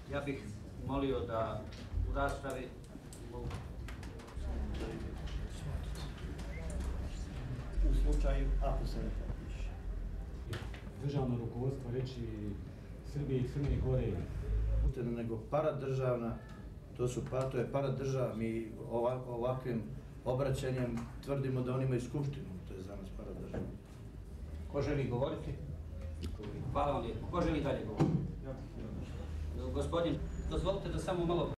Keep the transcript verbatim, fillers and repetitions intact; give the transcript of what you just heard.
Ja bih molio da u raspravi u slučaju ako se ne potpiše. Državno rukovodstvo reći Srbije i Crne Gore. Nego paradržavna, to, su, to je paradržava, mi ovakvim obraćanjem tvrdimo da oni imaju skupštinu, to je za nas paradržava. Ko želi govoriti? Hvala vam lijepo. Ko želi dalje govoriti? Gospodin, dozvolite da samo malo